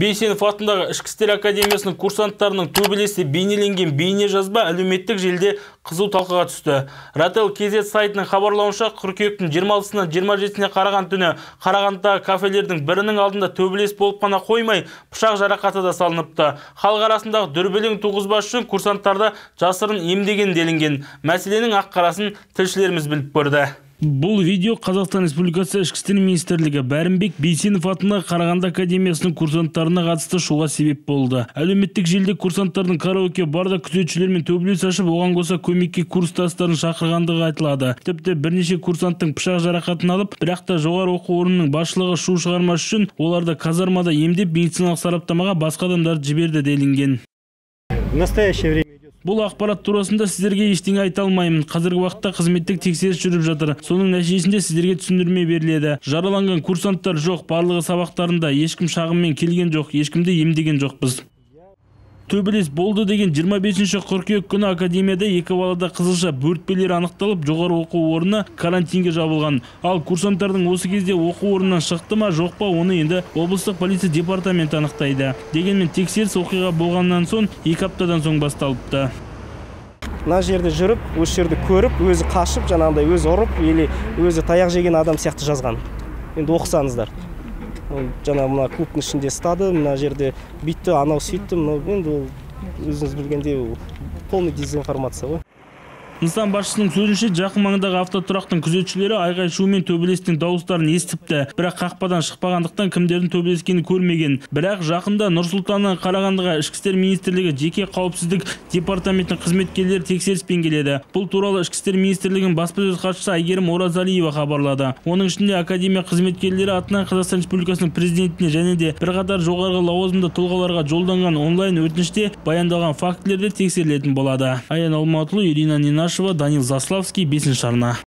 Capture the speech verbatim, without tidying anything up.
Бейсенов атындағы Ішкі істер академиясының курсанттарының төбелесі бейнеленген бейне жазба әлеуметтік желіде қызу талқыға түсті. Рател кз сайтының хабарлауынша қыркүйектің жиырма алтысынан жиырма жетісіне қараған түні Қарағандыдағы кафелердің бірінің алдында төбелес болып қана қоймай, пышақ жарақаты да салыныпты. Халық арасындағы дүрбелең туғызбас үшін курсанттарды жасырын емдеген делінген. Мәселенің ақ-қарасын тілшілеріміз біліп көрді. Бұл видео Қазақстан Республикасы Ішкі істер министрлігі Бәрімбек Бейсенов атындағы Қарағанды академиясының курсанттарына қатысты шуға себеп болды. Әлеуметтік желіде курсанттардың караоке барда күзетшілермен төбелес ашып, оған қоса көмекке курстастарын шақырғандығы айтылады. Тіпті бірнеше курсанттың пышақ жарақатын алып, бірақ та жоғары оқу орнының басшылығы шу шығармас үшін оларды казармада емдеп медициналық сараптамаға басқа адамдарды жіберді делінген. В настоящее время Бұл ақпарат турасында сіздерге ештеңе айта алмаймын. Қазіргі уақытта қызметтік тексеріс жүріп жатыр. Соның нәтижесінде сіздерге түсіндірме беріледі. Жараланған курсанттар жоқ, барлығы сабақтарында. Ешкім шағыммен келген жоқ, ешкімді емдеген жоқпыз. Төбелес болды деген жиырма бесінші қыркүйек күні академияда екі балада қызылша бөртпелер анықталып, жоғары оқу орны карантинге жабылған. Ал курсанттардың осы кезде оқу орнынан шықты ма, жоқ па, оны енді облыстық полиция департаменті анықтайды. Дегенмен тексеріс оқиға болғаннан соң екі аптадан соң басталыпты. Мына жерде жүріп, осы жерді көріп, өзі қашып, жаңағыдай өзі ұрып, или өзі таяқ жеген адам сияқты жазған. Енді оқысаңыздар. Жаңа мына клубтың ішінде стады, мына жерде бүйтті, анау сөйтті, енді ол өзіңіз білгенде полный дезинформация ғой. Нысан басшысының сөзінше, жақын маңындағы автотұрақтың күзетшілері айғай шумен төбелестің дауыстарын естіпті. Бірақ қақпадан шықпағандықтан кімдердің төбелескенін көрмеген. Бірақ жақында Нұр-Сұлтаннан Қарағандыға Ішкі істер министрлігі жеке қауіпсіздік департаментінің қызметкерлері тексеріспен келеді. Бұл туралы Ішкі істер министрлігінің баспасөз хатшысы Айгерім Оразалиева хабарлады. Оның ішінде академия қызметкерлері атынан Қазақстан Республикасының президентіне және де бірқатар жоғарғы лауазымды тұлғаларға жолданған онлайн өтініште баяндалған фактілерді тексерілетін болады. Аян Алматұлы, Ирина Нинашева, Данил Заславский, бесінші арна.